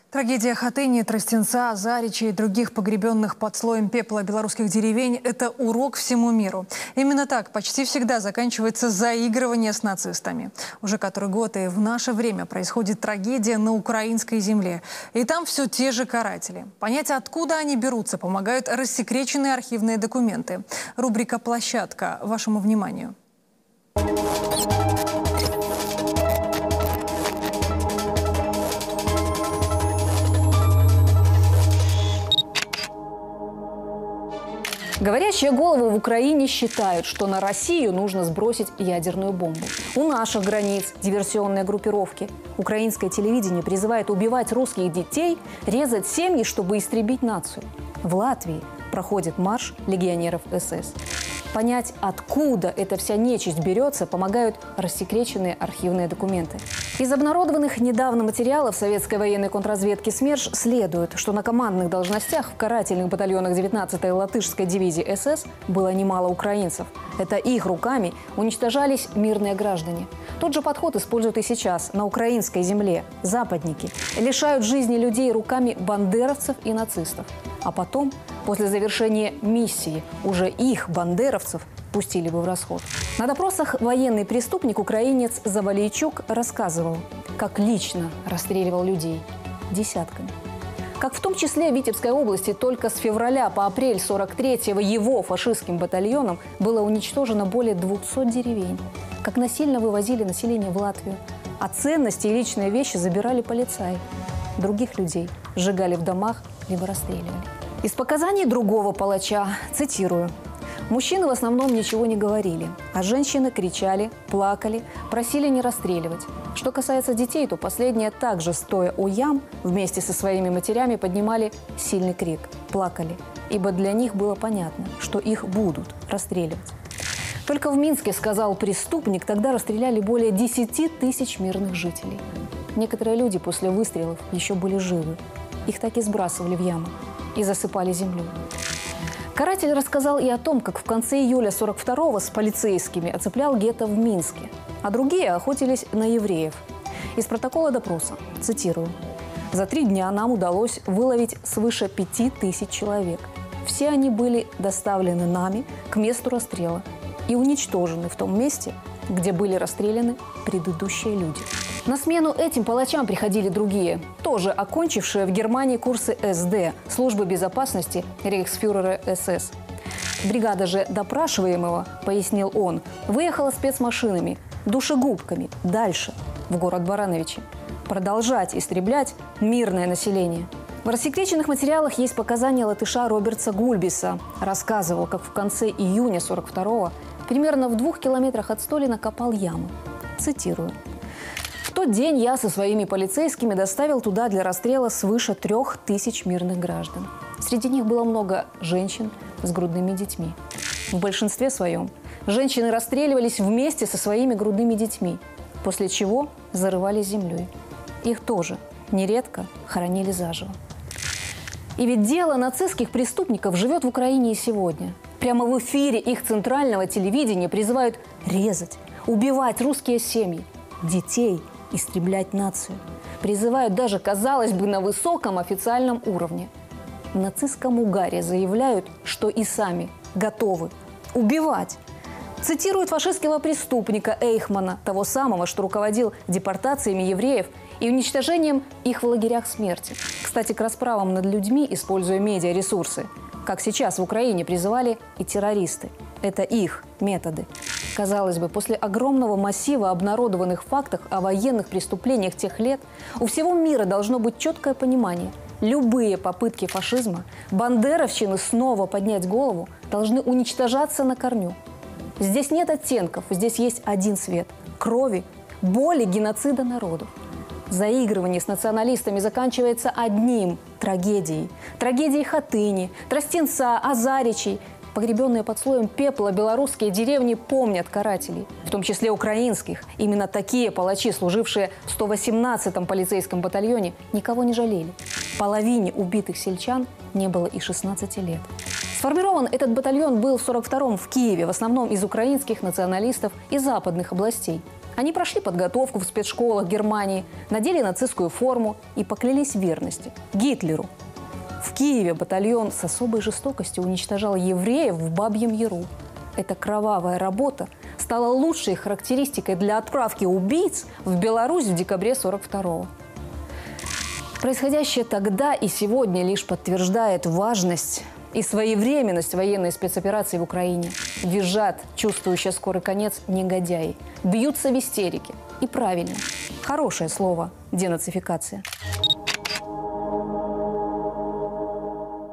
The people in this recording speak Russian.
Трагедия Хатыни, Тростенца, Зарича и других погребенных под слоем пепла белорусских деревень – это урок всему миру. Именно так почти всегда заканчивается заигрывание с нацистами. Уже который год и в наше время происходит трагедия на украинской земле. И там все те же каратели. Понять, откуда они берутся, помогают рассекреченные архивные документы. Рубрика «Площадка». Вашему вниманию. Говорящие головы в Украине считают, что на Россию нужно сбросить ядерную бомбу. У наших границ диверсионные группировки. Украинское телевидение призывает убивать русских детей, резать семьи, чтобы истребить нацию. В Латвии проходит марш легионеров СС. Понять, откуда эта вся нечисть берется, помогают рассекреченные архивные документы. Из обнародованных недавно материалов советской военной контрразведки СМЕРШ следует, что на командных должностях в карательных батальонах 19-й латышской дивизии СС было немало украинцев. Это их руками уничтожались мирные граждане. Тот же подход используют и сейчас на украинской земле. Западники лишают жизни людей руками бандеровцев и нацистов. А потом, после завершения миссии, уже их, бандеровцев, пустили бы в расход. На допросах военный преступник, украинец Завалейчук, рассказывал, как лично расстреливал людей десятками. Как в том числе в Витебской области только с февраля по апрель 43-го его фашистским батальоном было уничтожено более 200 деревень. Как насильно вывозили население в Латвию. А ценности и личные вещи забирали полицаи. Других людей сжигали в домах либо расстреливали. Из показаний другого палача, цитирую: «Мужчины в основном ничего не говорили, а женщины кричали, плакали, просили не расстреливать. Что касается детей, то последние также, стоя у ям, вместе со своими матерями поднимали сильный крик, плакали, ибо для них было понятно, что их будут расстреливать». Только в Минске, сказал преступник, тогда расстреляли более 10 тысяч мирных жителей. Некоторые люди после выстрелов еще были живы. Их так и сбрасывали в ямы и засыпали землей. Каратель рассказал и о том, как в конце июля 42-го с полицейскими оцеплял гетто в Минске, а другие охотились на евреев. Из протокола допроса, цитирую: «За 3 дня нам удалось выловить свыше 5000 человек. Все они были доставлены нами к месту расстрела и уничтожены в том месте, где были расстреляны предыдущие люди». На смену этим палачам приходили другие, тоже окончившие в Германии курсы СД, службы безопасности рейхсфюрера СС. Бригада же допрашиваемого, пояснил он, выехала спецмашинами, душегубками дальше, в город Барановичи, продолжать истреблять мирное население. В рассекреченных материалах есть показания латыша Роберта Гульбиса. Рассказывал, как в конце июня 42-го примерно в 2 километрах от Столина копал яму. Цитирую: «В тот день я со своими полицейскими доставил туда для расстрела свыше 3000 мирных граждан. Среди них было много женщин с грудными детьми. В большинстве своем женщины расстреливались вместе со своими грудными детьми, после чего зарывали землей. Их тоже нередко хоронили заживо». И ведь дело нацистских преступников живет в Украине и сегодня. Прямо в эфире их центрального телевидения призывают резать, убивать русские семьи, детей, истреблять нацию. Призывают даже, казалось бы, на высоком официальном уровне. В нацистском угаре заявляют, что и сами готовы убивать. Цитируют фашистского преступника Эйхмана, того самого, что руководил депортациями евреев и уничтожением их в лагерях смерти. Кстати, к расправам над людьми, используя медиаресурсы, как сейчас в Украине, призывали и террористы. Это их методы. Казалось бы, после огромного массива обнародованных фактов о военных преступлениях тех лет у всего мира должно быть четкое понимание. Любые попытки фашизма, бандеровщины снова поднять голову должны уничтожаться на корню. Здесь нет оттенков, здесь есть один цвет – крови, боли, геноцида народов. Заигрывание с националистами заканчивается одним – трагедией. Трагедией Хатыни, Тростенца, Заричей. Погребенные под слоем пепла белорусские деревни помнят карателей, в том числе украинских. Именно такие палачи, служившие в 118-м полицейском батальоне, никого не жалели. Половине убитых сельчан не было и 16 лет. Сформирован этот батальон был в 42-м в Киеве, в основном из украинских националистов и западных областей. Они прошли подготовку в спецшколах Германии, надели нацистскую форму и поклялись в верности Гитлеру. В Киеве батальон с особой жестокостью уничтожал евреев в Бабьем Яру. Эта кровавая работа стала лучшей характеристикой для отправки убийц в Беларусь в декабре 1942-го. Происходящее тогда и сегодня лишь подтверждает важность и своевременность военной спецоперации в Украине. Визжат, чувствующие скорый конец, негодяи. Бьются в истерике. И правильно. Хорошее слово – денацификация.